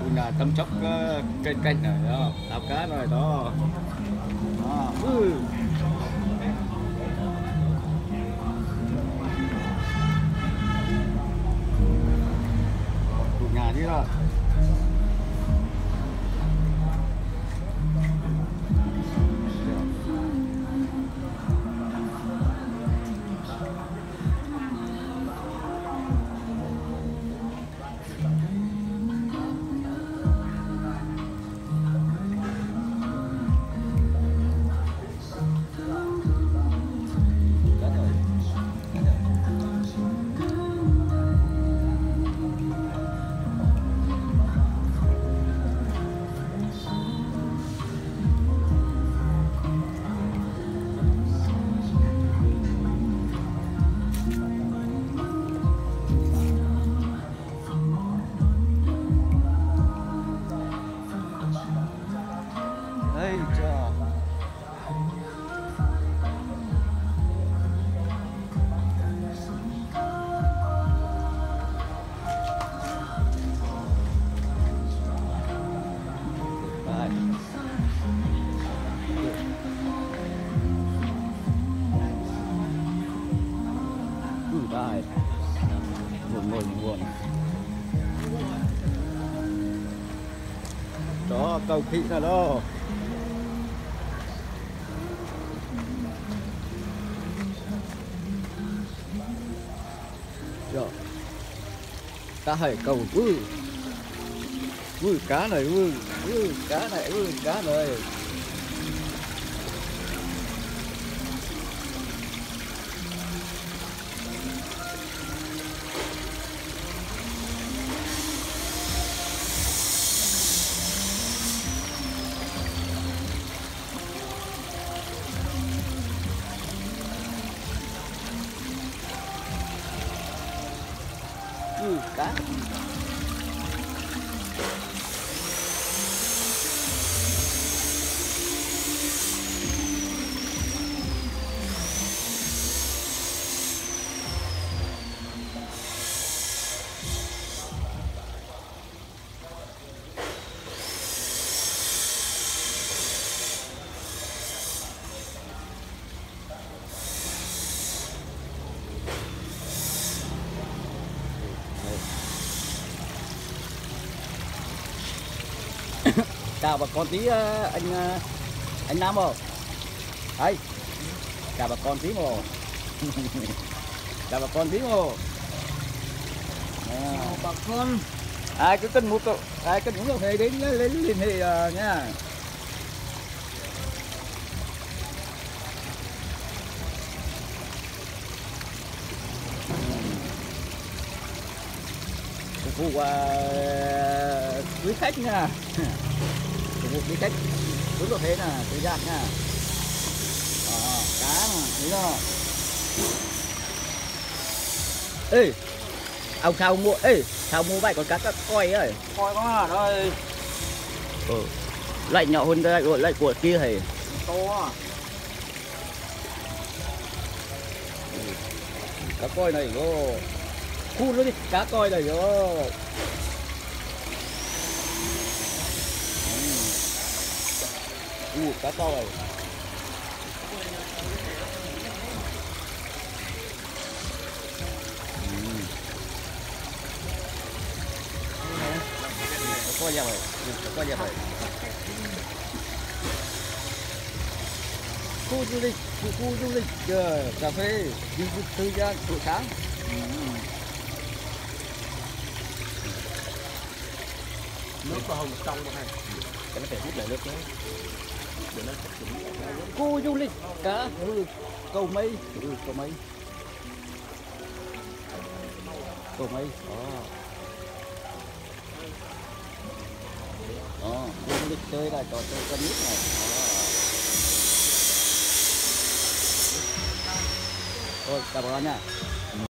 là chăm sóc kênh kênh này đó, ao cá rồi đó. Đó. Nhà chứ đó. Hey, trời. Đây. Đây. Buồn. Đó, cầu thị là đó. Rồi. Cá hải cầu cá này cá này. Cá. Chào bà con tí anh Nam ơi. Đấy. Chào bà con tí mồ. Chào bà con tí mồ. Bà con. Ai cứ cần mua ai cần uống cà phê đến lên liên hệ nha. Phục vụ quý khách nha. Phục vụ quý khách uống cà phê nè, thời gian nha. Cá mà, thấy không? Ê, ông sao mua vậy con cá coi ấy. Coi quá đây. Lại nhỏ hơn lại của kia thì To à. cá coi này có khu nó đi, cá coi này có cá coi này. Coi ra rồi. Khu du lịch cà phê thư giãn buổi sáng. Nước vào hồng trong này. Cái nó phải hút lại nước nhé. Để nó khu du lịch cá cầu mây. Cầu mây. Khu du lịch chơi là trò chơi con nít này. Thôi, chào bà con nha.